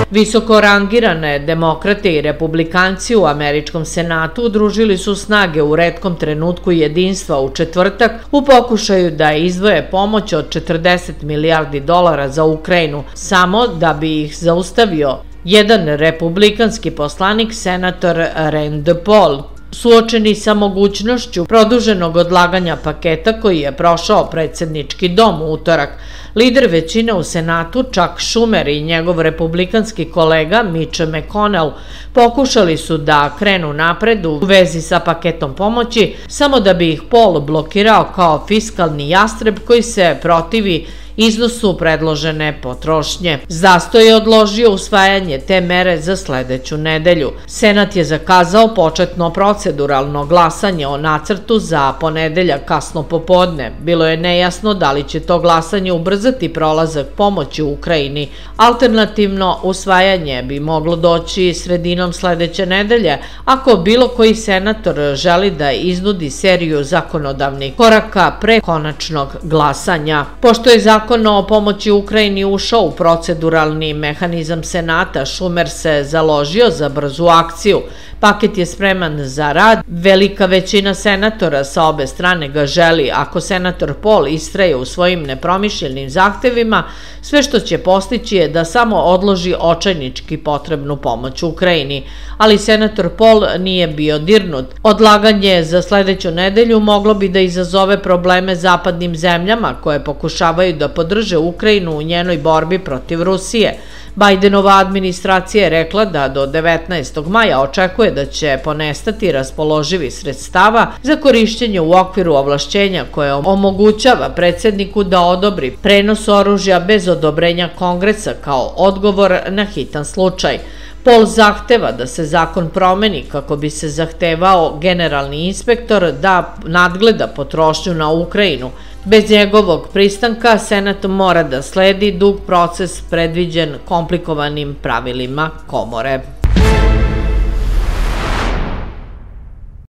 Visoko rangirane demokrate i republikanci u američkom senatu udružili su snage u retkom trenutku jedinstva u četvrtak u pokušaju da izdvoje pomoć od 40 milijardi dolara za Ukrajinu, samo da bi ih zaustavio jedan republikanski poslanik, senator Rand Paul. Suočeni sa mogućnošću produženog odlaganja paketa koji je prošao predsjednički dom u utorak, lider većine u Senatu Chuck Schumer i njegov republikanski kolega Mitch McConnell pokušali su da krenu napred u vezi sa paketom pomoći, samo da bi ih Paul blokirao kao fiskalni jastreb koji se protivi iznosu predložene potrošnje. Zastoj je odložio usvajanje te mere za sledeću nedelju. Senat je zakazao početno proceduralno glasanje o nacrtu za ponedeljak kasno popodne. Bilo je nejasno da li će to glasanje ubrzati prolazak pomoći u Ukrajini. Alternativno usvajanje bi moglo doći sredinom sledeće nedelje ako bilo koji senator želi da iznudi seriju zakonodavnih koraka pre konačnog glasanja. Pošto je Zakon o pomoći Ukrajini ušao u proceduralni mehanizam Senata, Schumer se založio za brzu akciju. Paket je spreman za rad. Velika većina senatora sa obe strane ga želi. Ako senator Paul istraje u svojim nepromišljenim zahtevima, sve što će postići je da samo odloži očajnički potrebnu pomoć Ukrajini. Ali senator Paul nije bio dirnut. Odlaganje za sledeću nedelju moglo bi da izazove probleme zapadnim zemljama koje pokušavaju da podrže Ukrajinu u njenoj borbi protiv Rusije. Bidenova administracija je rekla da do 19. maja očekuje da će ponestati raspoloživi sredstava za korišćenje u okviru ovlašćenja koje omogućava predsjedniku da odobri prenos oružja bez odobrenja Kongresa kao odgovor na hitan slučaj. Paul zahteva da se zakon promeni kako bi se zahtevao generalni inspektor da nadgleda potrošnju na Ukrajinu. Bez njegovog pristanka Senat mora da sledi dug proces predviđen komplikovanim pravilima komore.